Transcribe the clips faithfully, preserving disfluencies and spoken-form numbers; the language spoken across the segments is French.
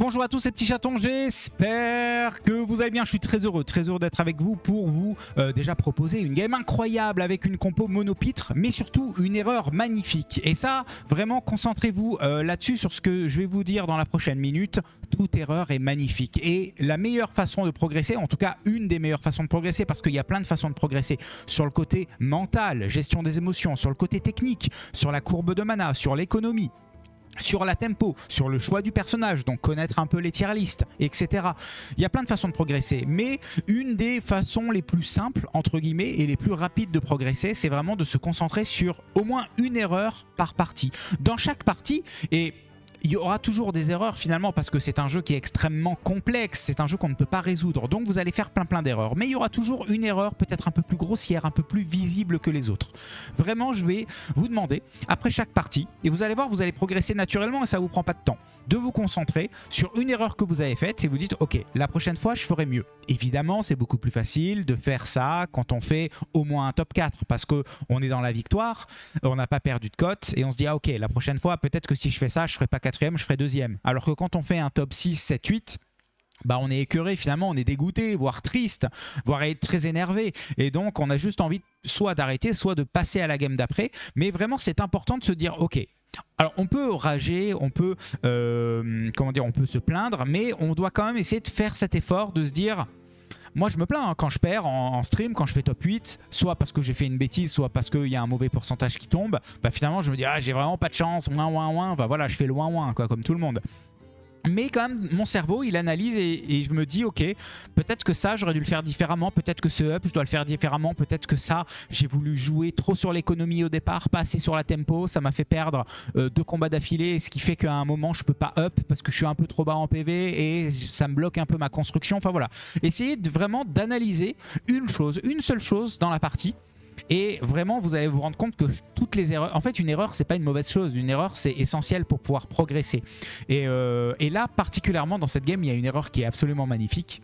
Bonjour à tous les petits chatons, j'espère que vous allez bien. Je suis très heureux, très heureux d'être avec vous pour vous euh, déjà proposer une game incroyable avec une compo monopitre, mais surtout une erreur magnifique. Et ça, vraiment, concentrez-vous euh, là-dessus, sur ce que je vais vous dire dans la prochaine minute. Toute erreur est magnifique. Et la meilleure façon de progresser, en tout cas une des meilleures façons de progresser, parce qu'il y a plein de façons de progresser, sur le côté mental, gestion des émotions, sur le côté technique, sur la courbe de mana, sur l'économie, sur la tempo, sur le choix du personnage, donc connaître un peu les tier lists, et cetera. Il y a plein de façons de progresser, mais une des façons les plus simples, entre guillemets, et les plus rapides de progresser, c'est vraiment de se concentrer sur au moins une erreur par partie. Dans chaque partie, et il y aura toujours des erreurs finalement parce que c'est un jeu qui est extrêmement complexe, c'est un jeu qu'on ne peut pas résoudre, donc vous allez faire plein plein d'erreurs. Mais il y aura toujours une erreur peut-être un peu plus grossière, un peu plus visible que les autres. Vraiment, je vais vous demander, après chaque partie, et vous allez voir, vous allez progresser naturellement et ça ne vous prend pas de temps, de vous concentrer sur une erreur que vous avez faite et vous dites, ok, la prochaine fois, je ferai mieux. Évidemment, c'est beaucoup plus facile de faire ça quand on fait au moins un top quatre parce qu'on est dans la victoire, on n'a pas perdu de cote et on se dit, ah ok, la prochaine fois, peut-être que si je fais ça, je ne ferai pas quatrième, je ferai deuxième. Alors que quand on fait un top six, sept, huit, bah on est écœuré finalement, on est dégoûté, voire triste, voire être très énervé. Et donc, on a juste envie soit d'arrêter, soit de passer à la game d'après. Mais vraiment, c'est important de se dire, ok, alors on peut rager, on peut, euh, comment dire, on peut se plaindre, mais on doit quand même essayer de faire cet effort de se dire... Moi je me plains hein, quand je perds en, en stream, quand je fais top huit, soit parce que j'ai fait une bêtise, soit parce qu'il y a un mauvais pourcentage qui tombe. Bah finalement je me dis ah j'ai vraiment pas de chance, ouin ouin ouin, bah voilà je fais le ouin ouin quoi, comme tout le monde. Mais quand même, mon cerveau, il analyse et, et je me dis, ok, peut-être que ça, j'aurais dû le faire différemment. Peut-être que ce up, je dois le faire différemment. Peut-être que ça, j'ai voulu jouer trop sur l'économie au départ, pas assez sur la tempo. Ça m'a fait perdre euh, deux combats d'affilée, ce qui fait qu'à un moment, je peux pas up parce que je suis un peu trop bas en P V et ça me bloque un peu ma construction. Enfin voilà, essayez de, vraiment d'analyser une chose, une seule chose dans la partie. Et vraiment, vous allez vous rendre compte que toutes les erreurs... En fait, une erreur, c'est pas une mauvaise chose. Une erreur, c'est essentiel pour pouvoir progresser. Et, euh, et là, particulièrement dans cette game, il y a une erreur qui est absolument magnifique.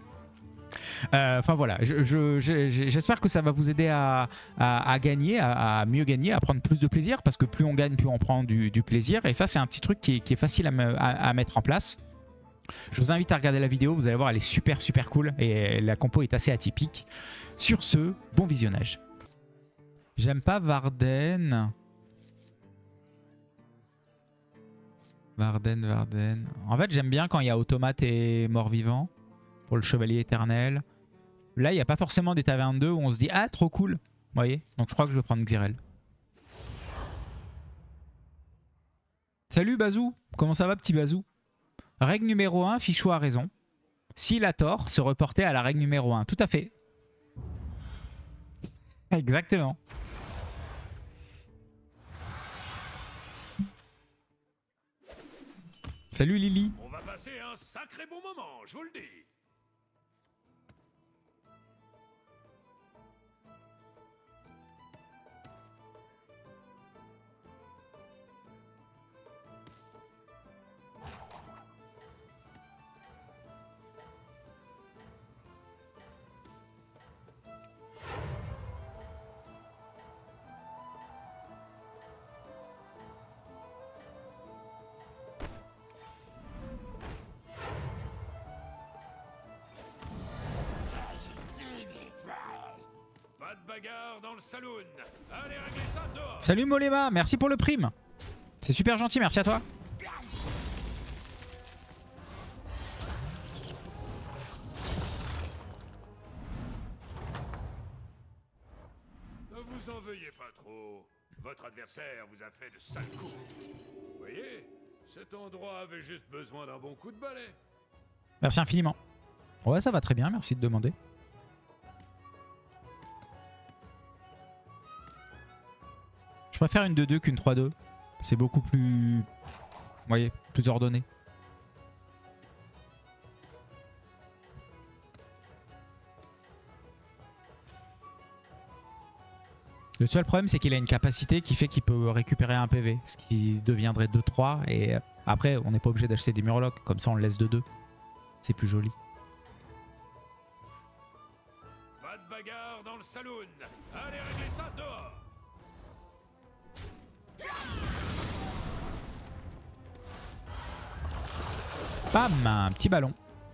Euh, enfin voilà, j'espère je, je, je, que ça va vous aider à, à, à gagner, à, à mieux gagner, à prendre plus de plaisir. Parce que plus on gagne, plus on prend du, du plaisir. Et ça, c'est un petit truc qui est, qui est facile à, me, à, à mettre en place. Je vous invite à regarder la vidéo. Vous allez voir, elle est super, super cool. Et la compo est assez atypique. Sur ce, bon visionnage. J'aime pas Varden. Varden, Varden. En fait, j'aime bien quand il y a Automate et Mort-Vivant pour le Chevalier Éternel. Là, il n'y a pas forcément des tavernes deux où on se dit « Ah, trop cool !» Vous voyez? Donc, je crois que je vais prendre Xyrel. Salut, Bazou. Comment ça va, petit Bazou? Règle numéro un, Fichou a raison. S'il a tort, se reporter à la règle numéro un. Tout à fait. Exactement. Salut Lily. On va passer un sacré bon moment, je vous le dis. Bagarre dans le saloon. Allez, réglez ça dehors. Salut Moléma, merci pour le prime. C'est super gentil, merci à toi. Ne vous en veuillez pas trop. Votre adversaire vous a fait de sales coups. Vous voyez, cet endroit avait juste besoin d'un bon coup de balai. Merci infiniment. Ouais, ça va très bien, merci de demander. Je préfère une deux deux qu'une trois deux. C'est beaucoup plus... Vous voyez, plus ordonné. Le seul problème, c'est qu'il a une capacité qui fait qu'il peut récupérer un P V. Ce qui deviendrait deux trois. Et après, on n'est pas obligé d'acheter des murlocs. Comme ça, on le laisse deux deux. C'est plus joli. Pas de bagarre dans le saloon. Allez, réglez ça dehors. Bam, un petit ballon.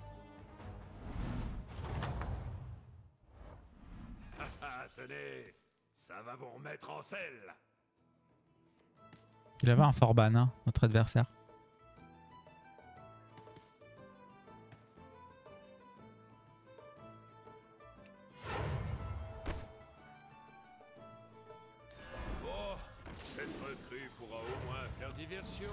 Ah, tenez, ça va vous remettre en selle. Il avait un Forban, hein, notre adversaire. Bon, cette recrue pourra au moins faire diversion.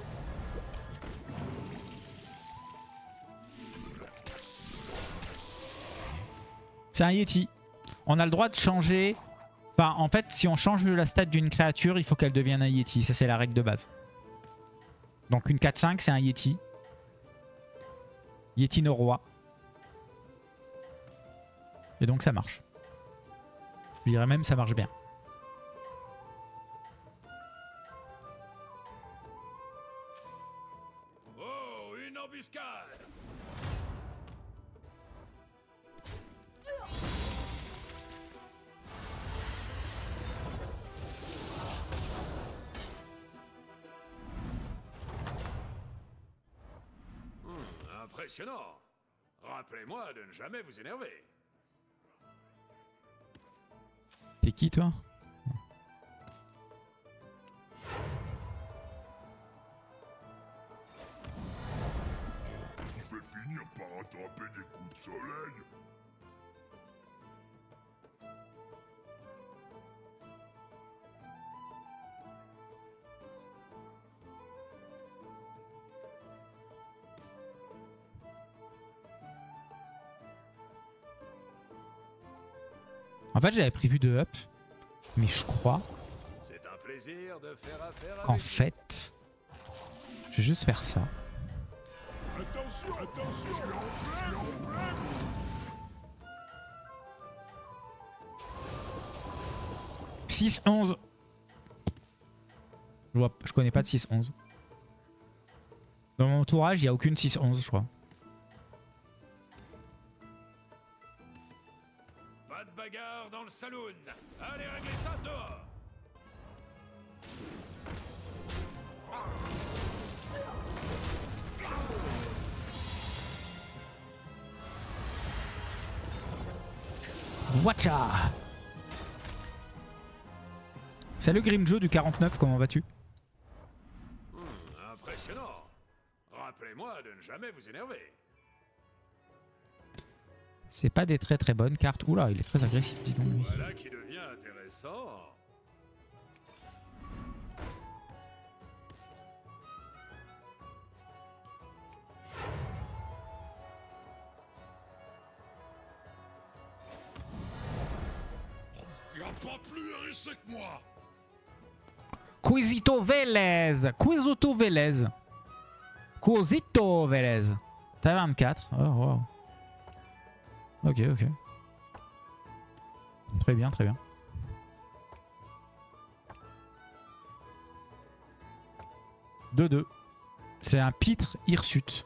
C'est un Yeti. On a le droit de changer. Enfin, en fait, si on change la stat d'une créature, il faut qu'elle devienne un Yeti. Ça, c'est la règle de base. Donc une quatre cinq, c'est un Yeti. Yeti no roi. Et donc ça marche. Je dirais même ça marche bien. Oh, une embuscade. Hmm, impressionnant. Rappelez-moi de ne jamais vous énerver. T'es qui toi? Je vais finir par attraper des coups de soleil. En fait, j'avais prévu de up. Mais je crois C'est un plaisir de faire affaire qu'en avec fait, je vais juste faire ça. Attention, attention, je suis en plein, je suis en plein. six onze. Je, vois, je connais pas de six onze. Dans mon entourage, il n'y a aucune six onze, je crois. Pas de bagarre dans le saloon. Allez régler ça dehors. Watcha! Salut Grimjo du quarante-neuf, comment vas-tu? Hmm, impressionnant. Rappelez-moi de ne jamais vous énerver. C'est pas des très très bonnes cartes. Oula, il est très agressif, dis donc. lui. Voilà qui devient intéressant. Y a pas plus hérissé que moi. Quisito Vélez! Quisito Vélez! Quisito Vélez! T'as vingt-quatre. Oh, wow. Ok, ok. Très bien, très bien. deux deux. C'est un pitre hirsute.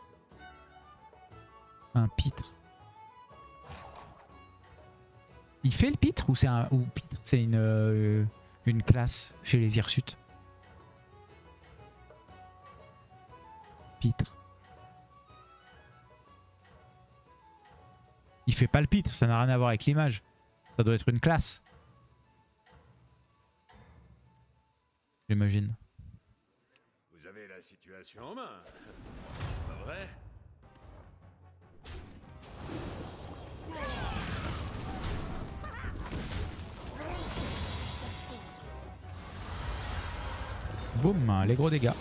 Un pitre. Il fait le pitre ou c'est un ou pitre c'est une euh, une classe chez les hirsutes. Pitre. Il fait pas le pitre, ça n'a rien à voir avec l'image. Ça doit être une classe. J'imagine. Vous avez la situation en main. Pas vrai? Boum, les gros dégâts.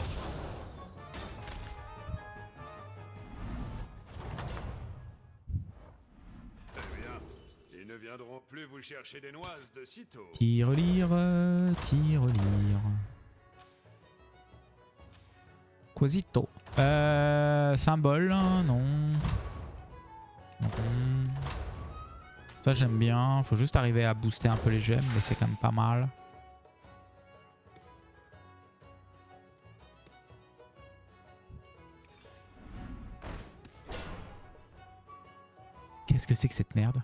Très bien. Ils ne viendront plus vous chercher des noises de sitôt. Tire-lire, tire-lire. Quasito. Euh, symbole, non. Non. Ça j'aime bien. Faut juste arriver à booster un peu les gemmes, mais c'est quand même pas mal. Qu'est-ce que c'est que cette merde?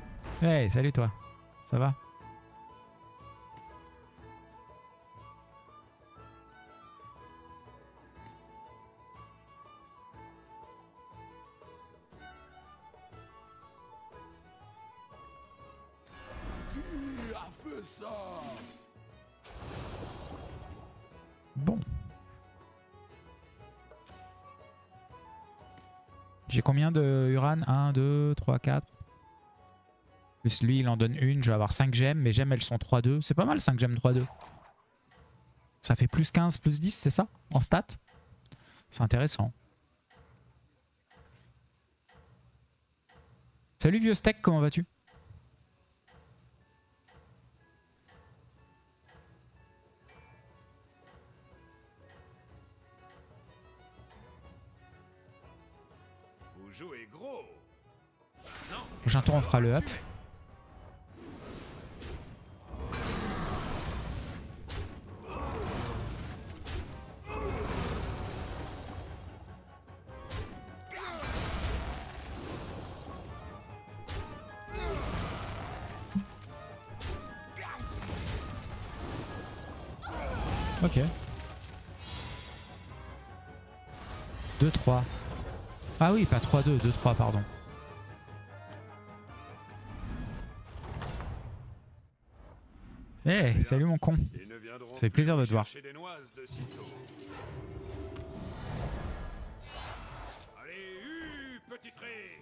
Hey, salut toi. Ça va? ça. Bon. J'ai combien de Uran? un, deux, trois, quatre. Plus lui, il en donne une. Je vais avoir cinq gemmes. Mes gemmes, elles sont trois deux. C'est pas mal, cinq gemmes trois deux. Ça fait plus quinze, plus dix, c'est ça? En stats? C'est intéressant. Salut vieux steak, comment vas-tu? Vous jouez gros. Non. Prochain tour, on fera le up. Ok. deux trois. Ah oui, pas trois deux, deux trois, pardon. Eh, hey, salut mon con. Ça fait plaisir de te voir. Allez, hu, petit trait.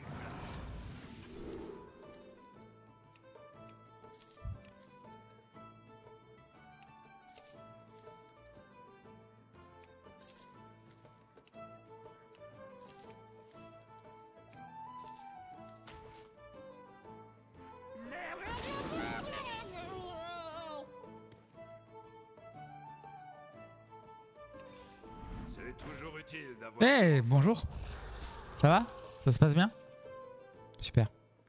C'est toujours utile d'avoir. Eh, hey, bonjour. Ça va? Ça se passe bien? Super.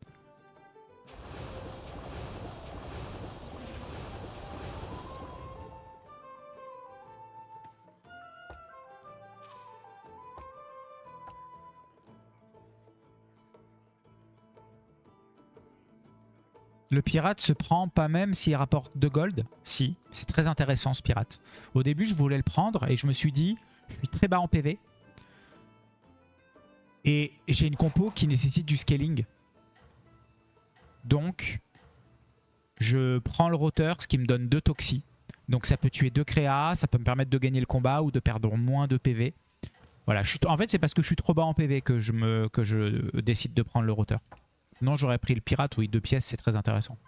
Le pirate se prend pas même s'il rapporte deux gold. Si, c'est très intéressant ce pirate. Au début, je voulais le prendre et je me suis dit, je suis très bas en P V. Et j'ai une compo qui nécessite du scaling. Donc, je prends le roteur, ce qui me donne deux toxis. Donc ça peut tuer deux créas, ça peut me permettre de gagner le combat ou de perdre moins de P V. Voilà, je suis en fait c'est parce que je suis trop bas en P V que je, me... que je décide de prendre le roteur. Sinon j'aurais pris le pirate, oui, deux pièces c'est très intéressant.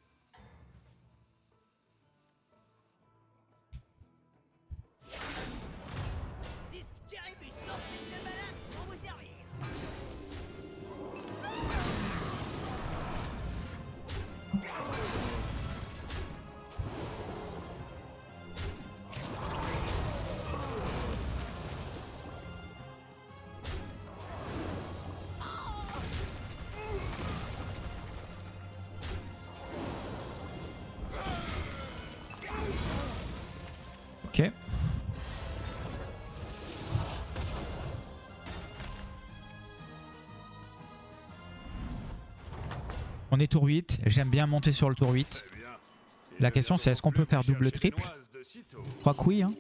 Ok. On est tour huit, j'aime bien monter sur le tour huit. La question c'est est-ce qu'on peut faire double triple? Je crois que oui. Hein.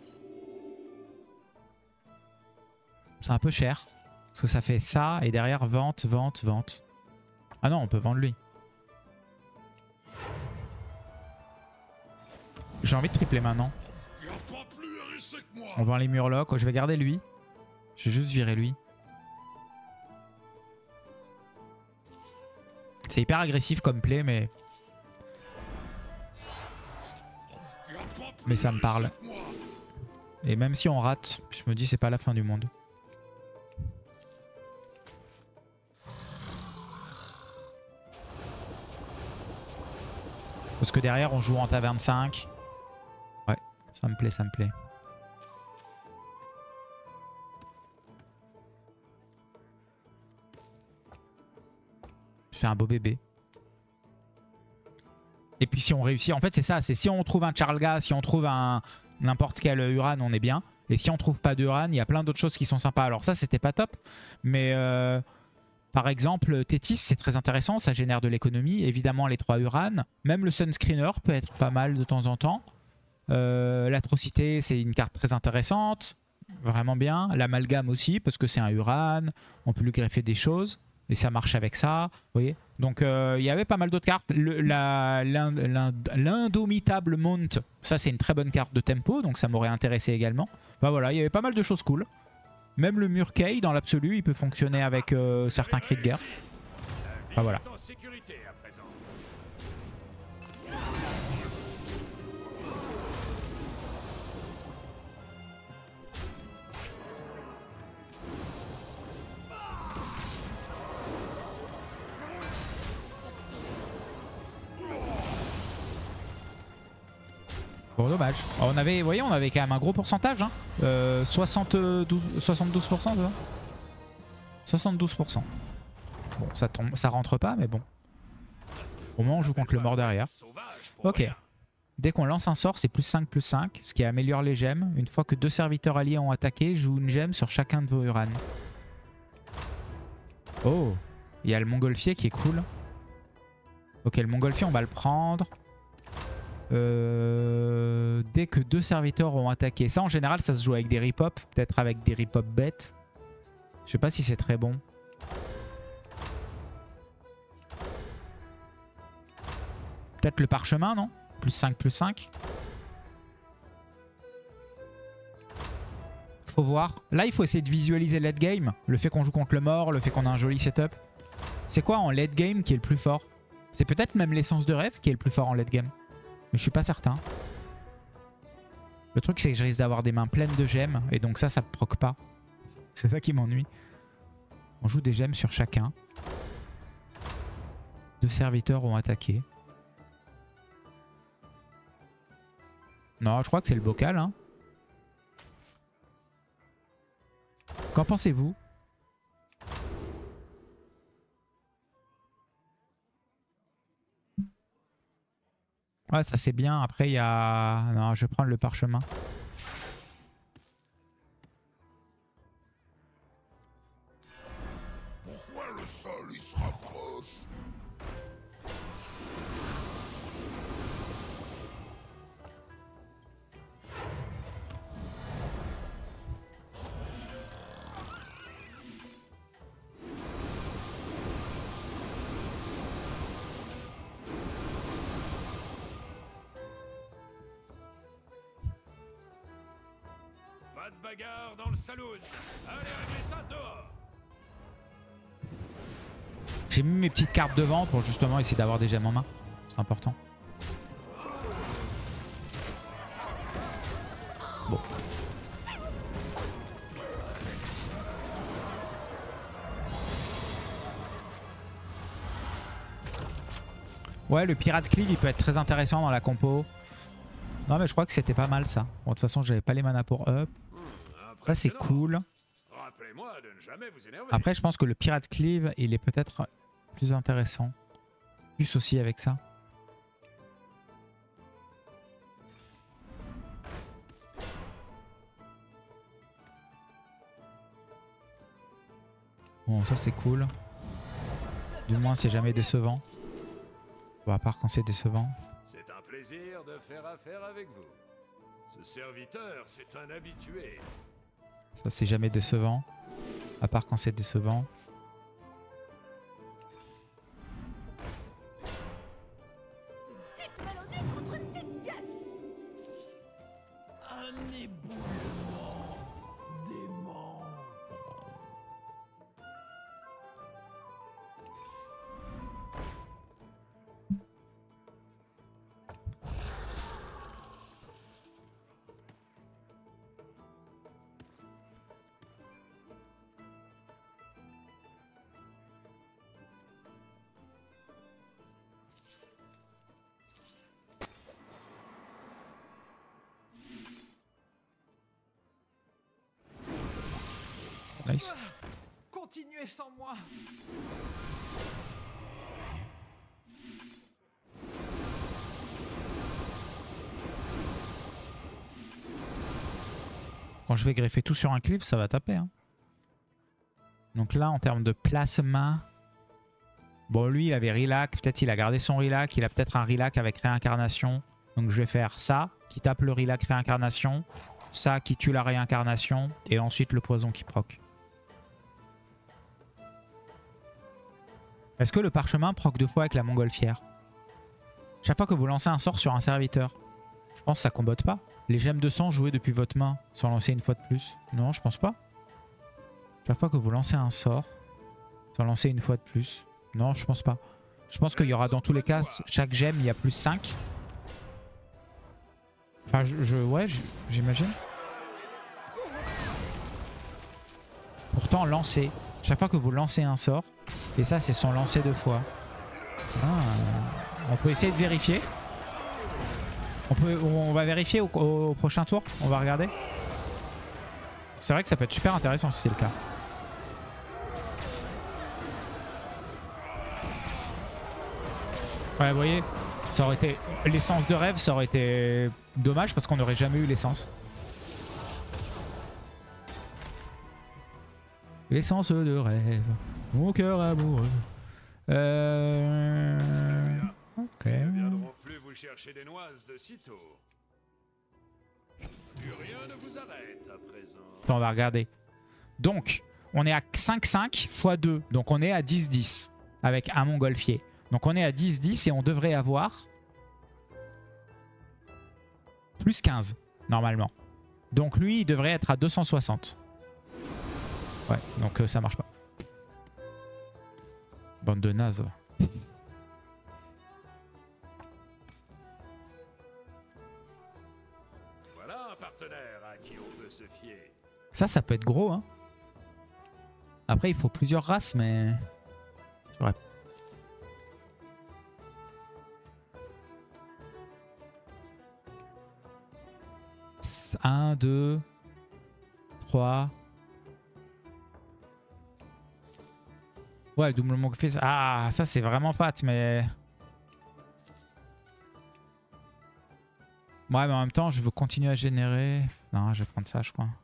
C'est un peu cher. Parce que ça fait ça et derrière vente, vente, vente. Ah non, on peut vendre lui. J'ai envie de tripler maintenant. On vend les murlocs. Oh, je vais garder lui. Je vais juste virer lui. C'est hyper agressif comme play, mais... Mais ça me parle. Et même si on rate, je me dis c'est pas la fin du monde. Parce que derrière on joue en taverne cinq. Ouais, ça me plaît, ça me plaît. C'est un beau bébé. Et puis si on réussit, en fait c'est ça, c'est si on trouve un Charlga, si on trouve un n'importe quel Uran, on est bien. Et si on trouve pas d'Uran, il y a plein d'autres choses qui sont sympas. Alors ça c'était pas top, mais euh, par exemple Tétis c'est très intéressant, ça génère de l'économie. Évidemment les trois Uran, même le Sunscreener peut être pas mal de temps en temps. Euh, L'Atrocité c'est une carte très intéressante, vraiment bien. L'amalgame aussi parce que c'est un Uran, on peut lui greffer des choses. Et ça marche avec ça, vous voyez. Donc euh, il y avait pas mal d'autres cartes. Le- la- l'in- l'in- L'indomitable Mount, ça c'est une très bonne carte de tempo, donc ça m'aurait intéressé également. Bah voilà, il y avait pas mal de choses cool. Même le Murkey, dans l'absolu, il peut fonctionner avec euh, certains cris de guerre. Bah voilà. En sécurité à présent. Bon, dommage. Oh, on avait, vous voyez, on avait quand même un gros pourcentage. Hein. Euh, soixante-douze, soixante-douze pour cent, ça soixante-douze pour cent. Bon, ça, tombe, ça rentre pas, mais bon. Au moins, on joue contre le mort derrière. Ok. Dès qu'on lance un sort, c'est plus cinq, plus cinq, ce qui améliore les gemmes. Une fois que deux serviteurs alliés ont attaqué, joue une gemme sur chacun de vos Uran. Oh, il y a le montgolfier qui est cool. Ok, le montgolfier, on va le prendre. Euh, dès que deux serviteurs ont attaqué. Ça, en général, ça se joue avec des rip-hop. Peut-être avec des rip-hop bêtes. Je sais pas si c'est très bon. Peut-être le parchemin, non? Plus cinq, plus cinq. Faut voir. Là, il faut essayer de visualiser le late game. Le fait qu'on joue contre le mort, le fait qu'on a un joli setup. C'est quoi en late game qui est le plus fort? C'est peut-être même l'essence de rêve qui est le plus fort en late game. Mais je suis pas certain. Le truc, c'est que je risque d'avoir des mains pleines de gemmes. Et donc ça, ça ne proc pas. C'est ça qui m'ennuie. On joue des gemmes sur chacun. Deux serviteurs ont attaqué. Non, je crois que c'est le bocal. Hein. Qu'en pensez-vous? Ouais, ça c'est bien. Après, il y a... Non, je vais prendre le parchemin. Pourquoi le sol il se rapproche? Pas de bagarre dans le saloon. Allez, réglez ça dehors. J'ai mis mes petites cartes devant pour justement essayer d'avoir des gemmes en main. C'est important. Bon. Ouais, le pirate cleave il peut être très intéressant dans la compo. Non mais je crois que c'était pas mal ça. Bon, de toute façon j'avais pas les manas pour up. Là c'est cool. Rappelez-moi de ne jamais vous énerver. Après je pense que le pirate cleave il est peut-être plus intéressant. Plus aussi avec ça. Bon ça c'est cool. Du moins c'est jamais décevant. Bon, à part quand c'est décevant. C'est un plaisir de faire affaire avec vous. Ce serviteur, c'est un habitué. Ça c'est jamais décevant. À part quand c'est décevant. Un éboulement dément. Nice. Continuez sans moi. Quand je vais greffer tout sur un clip, ça va taper. Hein. Donc là, en termes de placement... Bon, lui, il avait Rilac. Peut-être il a gardé son Rilac. Il a peut-être un Rilac avec réincarnation. Donc je vais faire ça, qui tape le Rilac réincarnation. Ça, qui tue la réincarnation. Et ensuite, le poison qui proc. Est-ce que le parchemin proc deux fois avec la montgolfière? Chaque fois que vous lancez un sort sur un serviteur. Je pense que ça combotte pas. Les gemmes de sang jouées depuis votre main sont lancées une fois de plus. Non, je pense pas. Chaque fois que vous lancez un sort, sont lancées une fois de plus. Non, je pense pas. Je pense qu'il y aura dans tous les cas, chaque gemme, il y a plus cinq. Enfin, je, je ouais, j'imagine. Pourtant, lancer. Chaque fois que vous lancez un sort, et ça, c'est son lancer deux fois. Ah, on peut essayer de vérifier. On, peut, on va vérifier au, au prochain tour. On va regarder. C'est vrai que ça peut être super intéressant si c'est le cas. Ouais, vous voyez, ça aurait été l'essence de rêve, ça aurait été dommage parce qu'on n'aurait jamais eu l'essence. L'essence de rêve, mon cœur amoureux. Euh... Ok. Ils ne viendront plus vous chercher des noises de sitôt. Plus rien ne vous arrête à présent. Attends, on va regarder. Donc, on est à cinq cinq fois deux. Donc, on est à dix dix avec un montgolfier. Donc, on est à dix dix et on devrait avoir plus quinze, normalement. Donc, lui, il devrait être à deux cent soixante. Ouais, donc euh, ça marche pas. Bande de nazes. Voilà un partenaire à qui on peut se fier. Ça, ça peut être gros, hein. Après, il faut plusieurs races, mais... J'aurais... un, deux, trois... Ouais, le double montgolfier. Ah, ça c'est vraiment fat, mais... Ouais, mais en même temps, je veux continuer à générer... Non, je vais prendre ça, je crois.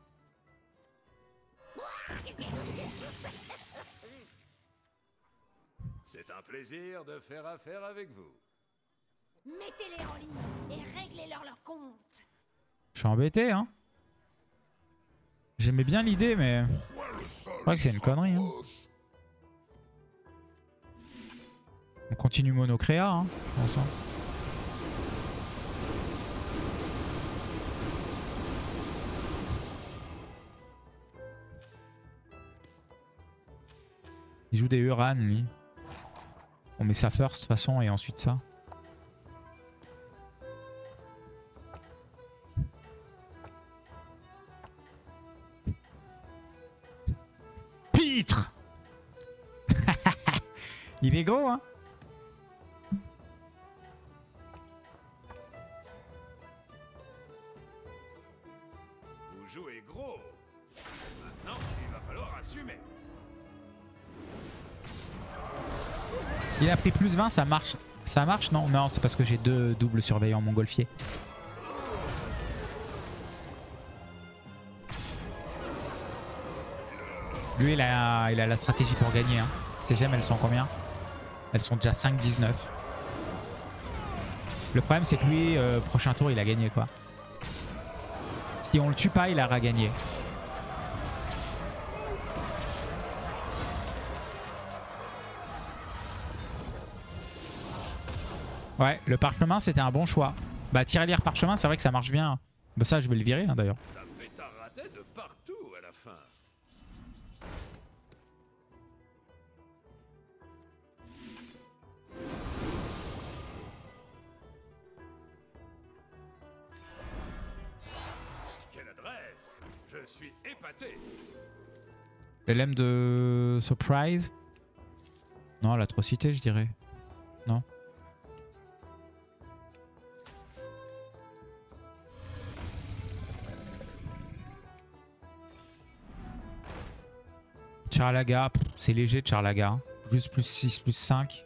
C'est un plaisir de faire affaire avec vous. Mettez-les en ligne et réglez-leur leur compte. Je suis embêté, hein. J'aimais bien l'idée, mais... Je crois que c'est une connerie, hein. On continue monocréa, hein, je pense. Hein. Il joue des Uran, lui. On met ça first, de toute façon, et ensuite ça. Pitre. Il est gros, hein. Vous jouez gros. Maintenant, il va falloir assumer. Il a pris plus vingt, ça marche. Ça marche? Non, non, c'est parce que j'ai deux doubles surveillants montgolfiers. Lui, il a, il a la stratégie pour gagner. Hein. Ces gemmes, elles sont combien? Elles sont déjà cinq dix-neuf. Le problème, c'est que lui, euh, prochain tour, il a gagné, quoi. Si on le tue pas, il aura gagné. Ouais, le parchemin, c'était un bon choix. Bah, tirelire parchemin, c'est vrai que ça marche bien. Bah, ça, je vais le virer, hein, d'ailleurs. Ça me fait tarader de partout à la fin. Quelle adresse! Je suis épaté. L'L M de Surprise. Non, l'atrocité, je dirais. Non. Charlaga, c'est léger de Charlaga. Juste plus six, plus cinq.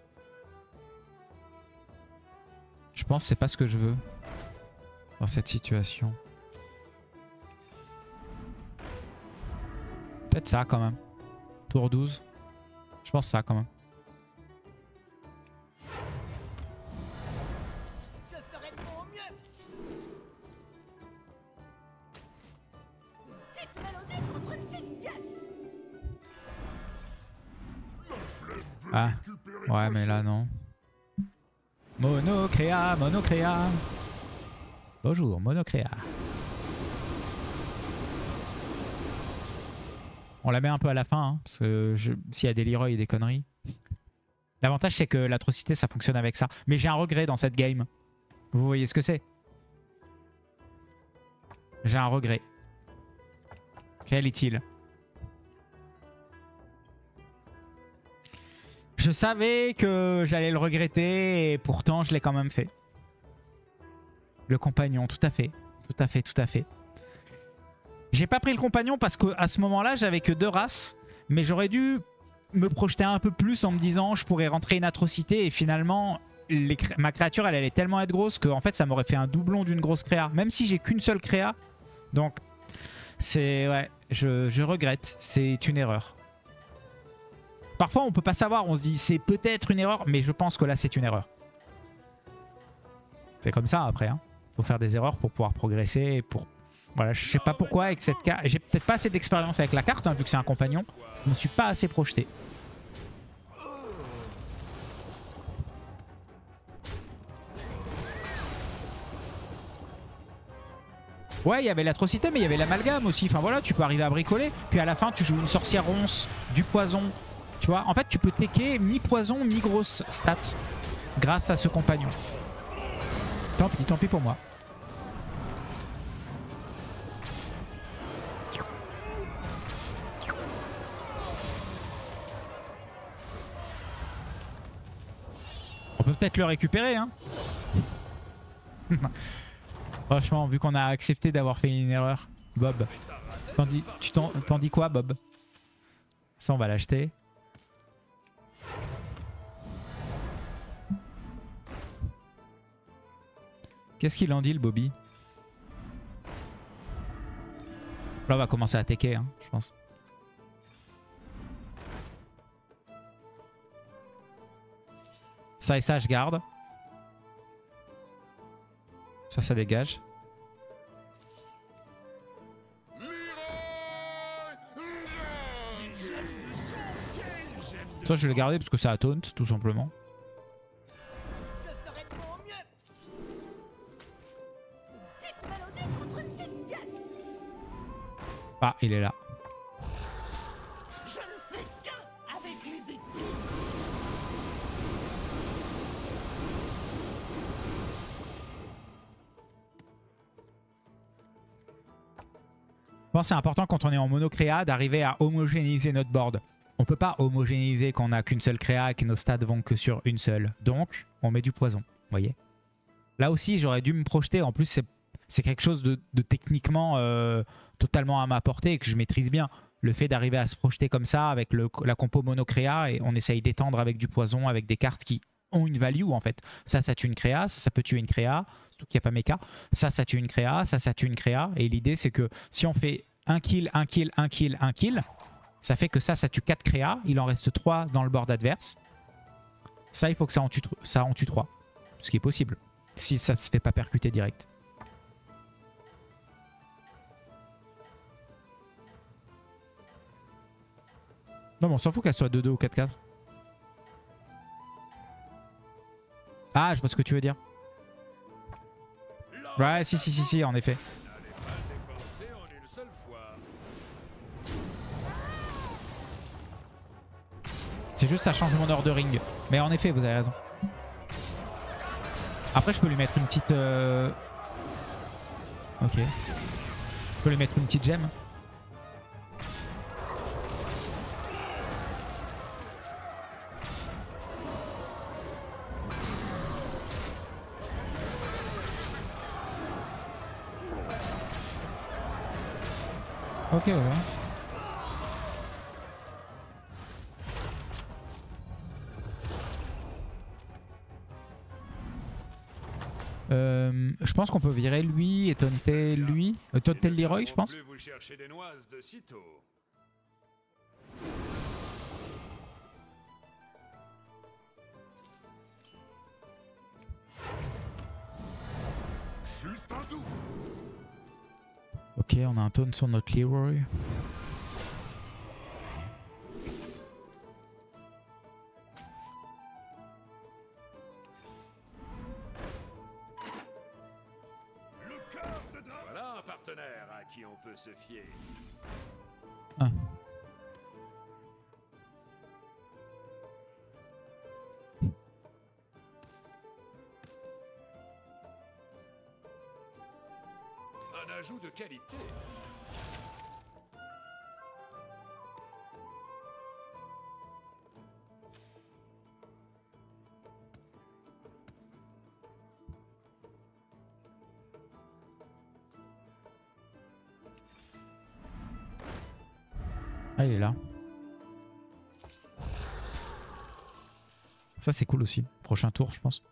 Je pense que c'est pas ce que je veux dans cette situation. Peut-être ça quand même. Tour douze. Je pense ça quand même. Je ferai de mon mieux. Une petite mélodie contre une petite pièce. La flemme veut Ah. récupérer Ouais, mais là, non. Monocréa, monocréa. Bonjour, monocréa. On la met un peu à la fin, hein, parce que je... s'il y a des Leroy et des conneries. L'avantage, c'est que l'atrocité, ça fonctionne avec ça. Mais j'ai un regret dans cette game. Vous voyez ce que c'est? J'ai un regret. Quel est-il? Je savais que j'allais le regretter et pourtant je l'ai quand même fait. Le compagnon, tout à fait. Tout à fait, tout à fait. J'ai pas pris le compagnon parce qu'à ce moment-là, j'avais que deux races. Mais j'aurais dû me projeter un peu plus en me disant je pourrais rentrer une atrocité. Et finalement, les cré... ma créature, elle allait tellement être grosse que en fait, ça m'aurait fait un doublon d'une grosse créa. Même si j'ai qu'une seule créa. Donc, c'est... Ouais, je, je regrette. C'est une erreur. Parfois, on peut pas savoir. On se dit c'est peut-être une erreur. Mais je pense que là, c'est une erreur. C'est comme ça après. Hein. Faut faire des erreurs pour pouvoir progresser. Pour... Voilà, je sais pas pourquoi avec cette carte. J'ai peut-être pas assez d'expérience avec la carte, hein, vu que c'est un compagnon. Je me suis pas assez projeté. Ouais, il y avait l'atrocité, mais il y avait l'amalgame aussi. Enfin voilà, tu peux arriver à bricoler. Puis à la fin, tu joues une sorcière ronce, du poison. Tu vois, en fait, tu peux tecker mi-poison, mi-grosse stat grâce à ce compagnon. Tant pis, tant pis pour moi. On peut peut-être le récupérer, hein. Franchement, vu qu'on a accepté d'avoir fait une erreur. Bob. T'en dis, tu t'en dis quoi, Bob? Ça, on va l'acheter. Qu'est-ce qu'il en dit, le Bobby? Là, on va commencer à tecker, hein, je pense. Ça et ça, je garde. Ça, ça dégage. Ça, je vais le garder parce que ça a taunt, tout simplement. Ah, il est là. Je pense que c'est important quand on est en monocréa d'arriver à homogénéiser notre board. On peut pas homogénéiser quand on n'a qu'une seule créa et que nos stats vont que sur une seule. Donc, on met du poison, vous voyez. Là aussi, j'aurais dû me projeter. En plus, c'est quelque chose de, de techniquement euh, totalement à ma portée et que je maîtrise bien. Le fait d'arriver à se projeter comme ça avec le, la compo monocréa et on essaye d'étendre avec du poison, avec des cartes qui ont une value en fait. Ça, ça tue une créa, ça, ça peut tuer une créa. Surtout qu'il n'y a pas méca. Ça, ça tue une créa, ça, ça tue une créa. Et l'idée, c'est que si on fait un kill, un kill, un kill, un kill, ça fait que ça, ça tue quatre créas. Il en reste trois dans le board adverse. Ça, il faut que ça en tue, ça en tue trois. Ce qui est possible. Si ça se fait pas percuter direct. Non, mais on s'en fout qu'elle soit deux deux ou quatre quatre. Ah, je vois ce que tu veux dire. Ouais, si, si, si, si, en effet. C'est juste ça change mon ordering. Mais en effet, vous avez raison. Après, je peux lui mettre une petite... Euh... Ok. Je peux lui mettre une petite gemme. Ok, ouais. Euh, je pense qu'on peut virer lui et taunter lui. Euh, taunter le Leroy, je pense. Vous cherchez des noises de sitôt. Juste un doux. Ok, on a un taunt sur notre Leroy. qui on peut se fier. Ah. Un ajout de qualité. Ah, il est là. Ça, c'est cool aussi. Prochain tour, je pense.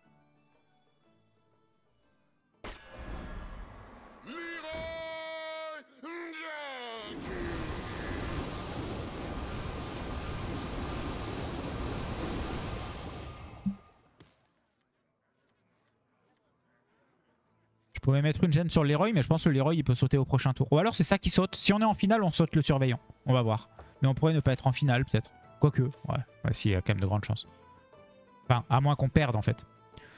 Je pouvais mettre une gemme sur le Leroy, mais je pense que le Leroy il peut sauter au prochain tour. Ou alors c'est ça qui saute. Si on est en finale, on saute le surveillant. On va voir. Mais on pourrait ne pas être en finale peut-être. Quoique, ouais. Ouais, si, il y a quand même de grandes chances. Enfin, à moins qu'on perde en fait.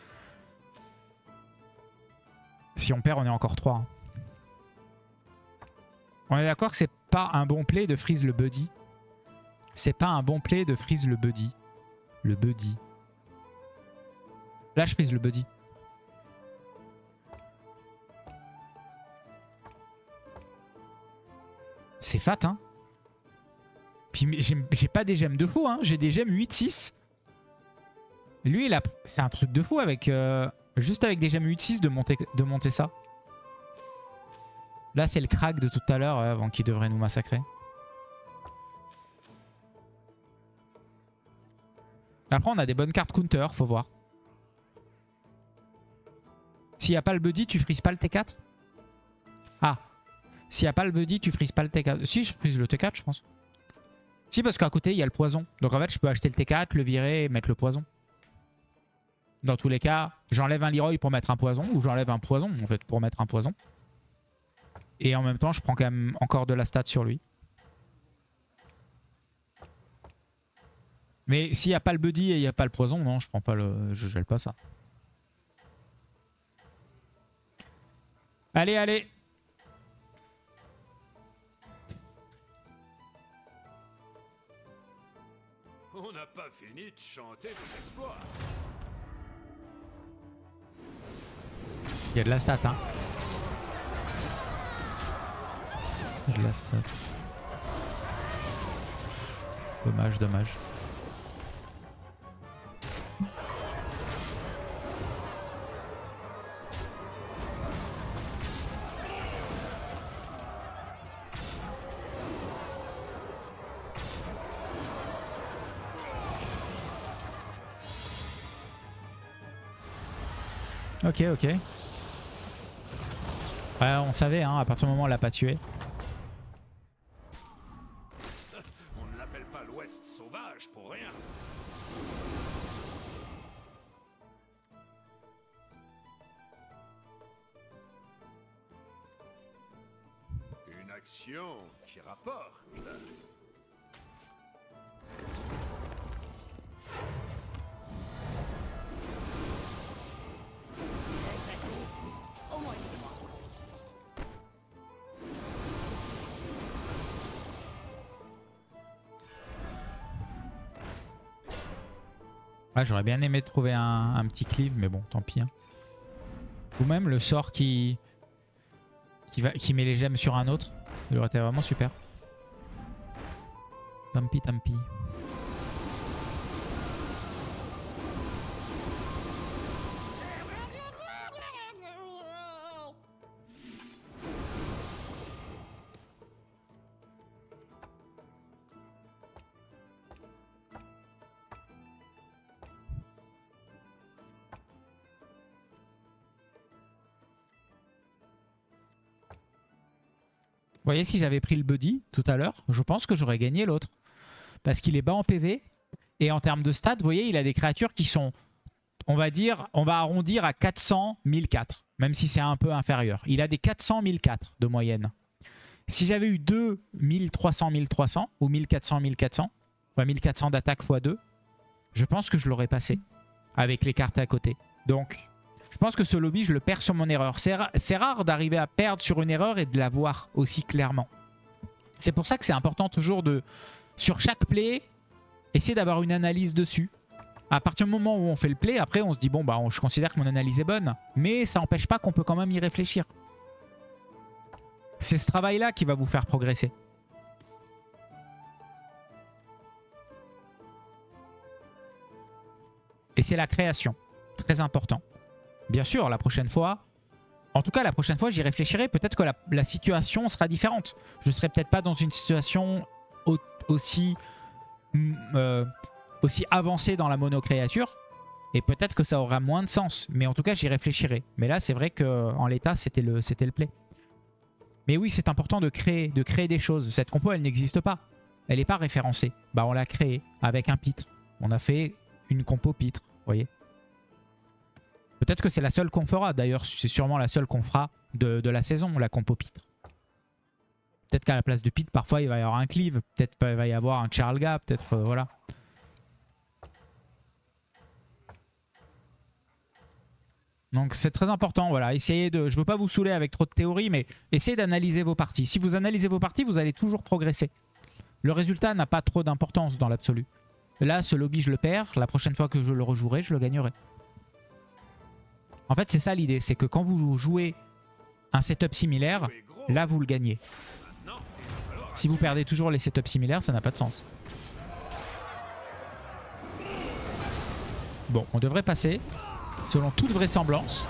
Si on perd, on est encore trois. Hein. On est d'accord que c'est pas un bon play de freeze le buddy. C'est pas un bon play de freeze le buddy. Le buddy. Là, je freeze le buddy. C'est fat, hein. Puis j'ai pas des gemmes de fou, hein. J'ai des gemmes huit six. Lui, il a... c'est un truc de fou avec... Euh... Juste avec des gemmes huit six de monter, de monter ça. Là, c'est le crack de tout à l'heure euh, avant qu'il devrait nous massacrer. Après, on a des bonnes cartes counter, faut voir. S'il n'y a pas le buddy, tu frises pas le T quatre? Ah. S'il n'y a pas le buddy, tu frises pas le T quatre. Si, je frise le T quatre, je pense. Si, parce qu'à côté, il y a le poison. Donc en fait, je peux acheter le T quatre, le virer et mettre le poison. Dans tous les cas, j'enlève un Leroy pour mettre un poison. Ou j'enlève un poison, en fait, pour mettre un poison. Et en même temps, je prends quand même encore de la stat sur lui. Mais s'il n'y a pas le buddy et il n'y a pas le poison, non, je prends pas le... je gèle pas ça. Allez, allez! On n'a pas fini de chanter vos exploits. Il y a de la stat, hein. Il y a de la stat. Dommage, dommage. Ok, ok. Ouais, on savait, hein, à partir du moment où on l'a pas tué. On ne l'appelle pas l'Ouest sauvage pour rien. Une action qui rapporte. Au moins une fois. Ouais, j'aurais bien aimé trouver un, un petit cleave, mais bon, tant pis. Hein. Ou même le sort qui, qui, va, qui met les gemmes sur un autre. Il aurait été vraiment super. Tant pis, tant pis. Vous voyez, si j'avais pris le buddy tout à l'heure, je pense que j'aurais gagné l'autre. Parce qu'il est bas en P V. Et en termes de stats, vous voyez, il a des créatures qui sont, on va dire, on va arrondir à quatre cents, mille quatre. Même si c'est un peu inférieur. Il a des quatre cents, mille quatre de moyenne. Si j'avais eu deux, mille trois cents, mille trois cents, ou mille quatre cents, mille quatre cents, enfin mille quatre cents d'attaque fois deux, je pense que je l'aurais passé. Avec les cartes à côté. Donc, Je pense que ce lobby, je le perds sur mon erreur. C'est ra c'est rare d'arriver à perdre sur une erreur et de la voir aussi clairement. C'est pour ça que c'est important toujours de, sur chaque play, essayer d'avoir une analyse dessus. À partir du moment où on fait le play, après on se dit bon bah on, je considère que mon analyse est bonne. Mais ça n'empêche pas qu'on peut quand même y réfléchir. C'est ce travail-là qui va vous faire progresser. Et c'est la création. Très important. Bien sûr, la prochaine fois... En tout cas, la prochaine fois, j'y réfléchirai. Peut-être que la, la situation sera différente. Je ne serai peut-être pas dans une situation au, aussi, euh, aussi avancée dans la monocréature. Et peut-être que ça aura moins de sens. Mais en tout cas, j'y réfléchirai. Mais là, c'est vrai qu'en l'état, c'était le, c'était le play. Mais oui, c'est important de créer, de créer des choses. Cette compo, elle n'existe pas. Elle n'est pas référencée. Bah, on l'a créée avec un pitre. On a fait une compo pitre, vous voyez. Peut-être que c'est la seule qu'on fera. D'ailleurs, c'est sûrement la seule qu'on fera de, de la saison, la compo pitre. Peut-être qu'à la place de pitre, parfois, il va y avoir un cleave. Peut-être qu'il va y avoir un Charlga. Peut-être, euh, voilà. Donc c'est très important, voilà. Essayez de... Je ne veux pas vous saouler avec trop de théories, mais essayez d'analyser vos parties. Si vous analysez vos parties, vous allez toujours progresser. Le résultat n'a pas trop d'importance dans l'absolu. Là, ce lobby, je le perds. La prochaine fois que je le rejouerai, je le gagnerai. En fait, c'est ça l'idée. C'est que quand vous jouez un setup similaire, là, vous le gagnez. Si vous perdez toujours les setups similaires, ça n'a pas de sens. Bon, on devrait passer. Selon toute vraisemblance.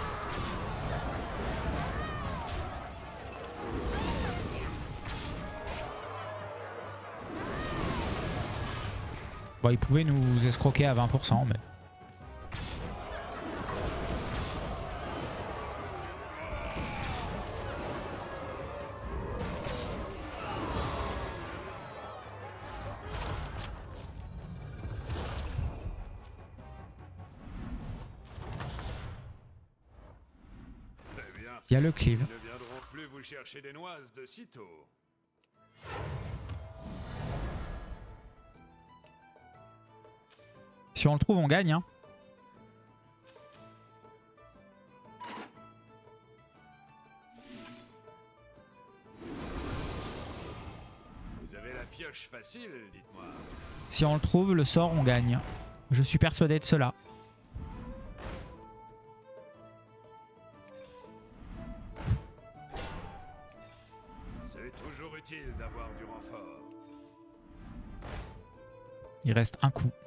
Bon, il pouvait nous escroquer à vingt pour cent, mais... Il y a le cleave. Ils ne viendront plus vous chercher des noises de sitôt. Si on le trouve, on gagne. Hein. Vous avez la pioche facile, dites-moi. Si on le trouve, le sort, on gagne. Je suis persuadé de cela. d'avoir du renfort. Il reste un coup.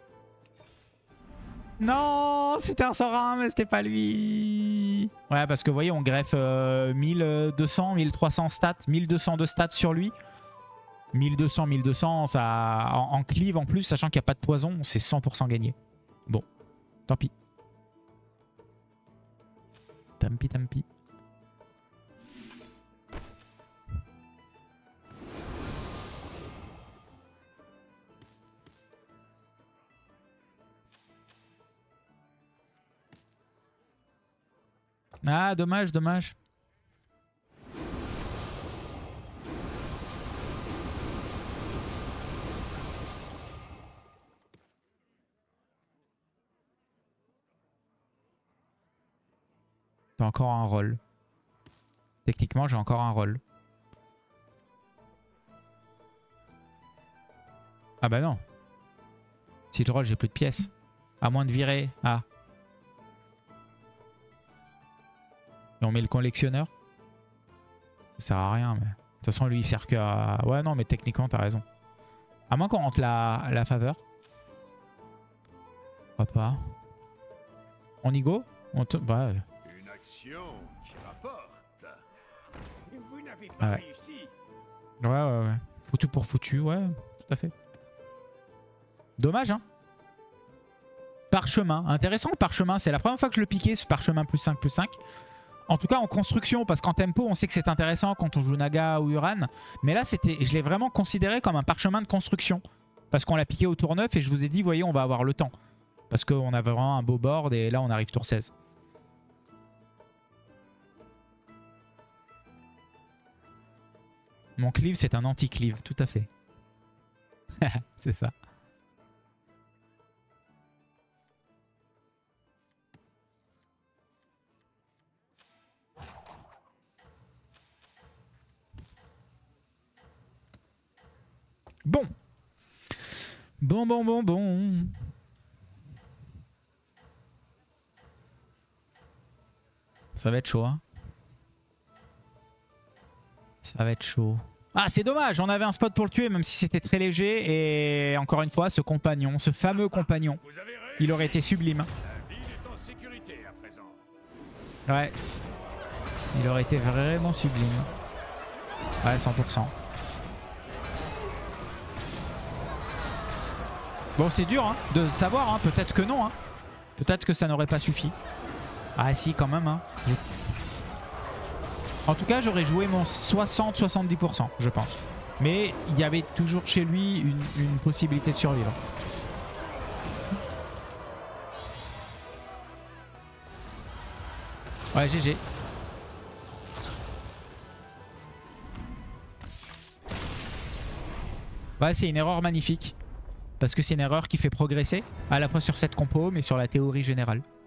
Non, c'était un Sorin, mais c'était pas lui. Ouais, parce que vous voyez, on greffe euh, mille deux cents, mille trois cents stats, mille deux cents de stats sur lui. mille deux cents, mille deux cents, ça, en, en cleave en plus, sachant qu'il n'y a pas de poison, c'est cent pour cent gagné. Bon, tant pis. Tant pis, tant pis. Ah, dommage, dommage. J'ai encore un rôle. Techniquement, j'ai encore un rôle. Ah bah non. Si je roll, j'ai plus de pièces. À moins de virer. Ah. Et on met le collectionneur. Ça sert à rien, mais... De toute façon, lui, il sert qu'à... Ouais, non, mais techniquement, t'as raison. À moins qu'on rentre la, la faveur. Pourquoi pas. On y go on te... bah, une action qui rapporte. Vous n'avez pas ah ouais. réussi. Ouais, ouais, ouais. Foutu pour foutu, ouais, tout à fait. Dommage, hein. Parchemin. Intéressant, le parchemin. C'est la première fois que je le piquais, ce parchemin plus cinq, plus cinq. En tout cas en construction, parce qu'en tempo, on sait que c'est intéressant quand on joue Naga ou Uran. Mais là, c'était, je l'ai vraiment considéré comme un parchemin de construction. Parce qu'on l'a piqué au tour neuf et je vous ai dit, voyez, on va avoir le temps. Parce qu'on a vraiment un beau board et là, on arrive tour seize. Mon cleave, c'est un anti-cleave, tout à fait. C'est ça. Bon. Bon, bon, bon, bon. Ça va être chaud, hein. Ça va être chaud. Ah, c'est dommage, on avait un spot pour le tuer, même si c'était très léger. Et encore une fois, ce compagnon, ce fameux compagnon, il aurait été sublime. La ville est en sécurité à présent. Ouais. Il aurait été vraiment sublime. Ouais, cent pour cent. Bon, c'est dur hein, de savoir, hein. Peut-être que non. Hein. Peut-être que ça n'aurait pas suffi. Ah si, quand même. Hein. En tout cas, j'aurais joué mon soixante à soixante-dix pour cent, je pense. Mais il y avait toujours chez lui une, une possibilité de survivre. Ouais, G G. Ouais, c'est une erreur magnifique. Parce que c'est une erreur qui fait progresser, à la fois sur cette compo, mais sur la théorie générale.